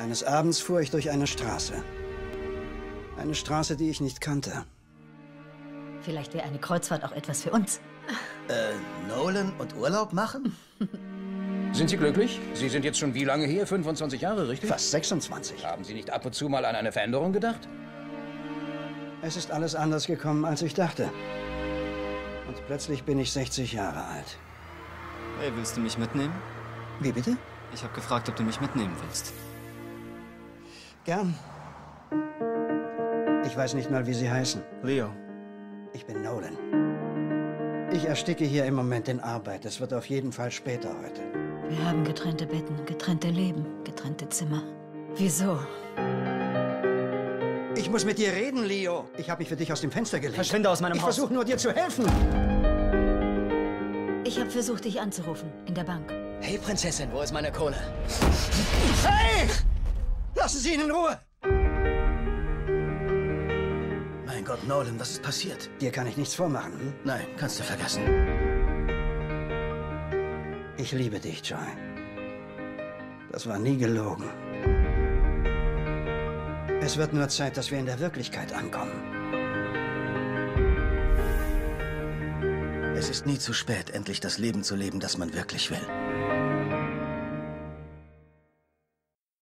Eines Abends fuhr ich durch eine Straße. Eine Straße, die ich nicht kannte. Vielleicht wäre eine Kreuzfahrt auch etwas für uns. Nolan und Urlaub machen? Sind Sie glücklich? Sie sind jetzt schon wie lange hier? 25 Jahre, richtig? Fast 26. Haben Sie nicht ab und zu mal an eine Veränderung gedacht? Es ist alles anders gekommen, als ich dachte. Und plötzlich bin ich 60 Jahre alt. Hey, willst du mich mitnehmen? Wie bitte? Ich habe gefragt, ob du mich mitnehmen willst. Gern. Ich weiß nicht mal, wie Sie heißen. Leo. Ich bin Nolan. Ich ersticke hier im Moment in Arbeit. Es wird auf jeden Fall später heute. Wir haben getrennte Betten, getrennte Leben, getrennte Zimmer. Wieso? Ich muss mit dir reden, Leo. Ich habe mich für dich aus dem Fenster gelegt. Verschwinde aus meinem Ich Haus. versuche nur, dir zu helfen. Ich habe versucht, dich anzurufen, in der Bank. Hey, Prinzessin, wo ist meine Kohle? Hey! Lassen Sie ihn in Ruhe! Mein Gott, Nolan, was ist passiert? Dir kann ich nichts vormachen. Hm? Nein, kannst du vergessen. Ich liebe dich, Joy. Das war nie gelogen. Es wird nur Zeit, dass wir in der Wirklichkeit ankommen. Es ist nie zu spät, endlich das Leben zu leben, das man wirklich will.